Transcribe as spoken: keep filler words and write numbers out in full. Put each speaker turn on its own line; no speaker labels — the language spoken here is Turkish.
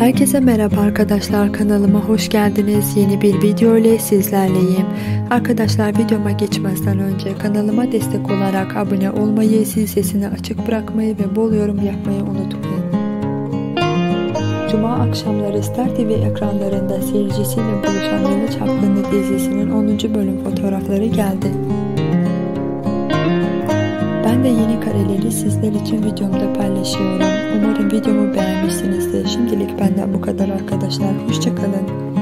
Herkese merhaba arkadaşlar, kanalıma hoş geldiniz. Yeni bir video ile sizlerleyim. Arkadaşlar, videoma geçmezden önce kanalıma destek olarak abone olmayı, zil sesini açık bırakmayı ve bol yorum yapmayı unutmayın. Cuma akşamları Star T V ekranlarında seyircisiyle buluşan Yalı Çapkınlık dizisinin onuncu bölüm fotoğrafları geldi. Ben de yeni kareleri sizler için videomda paylaşıyorum. Umarım videomu beğenmişsinizdir. Şimdilik benden bu kadar arkadaşlar. Hoşça kalın.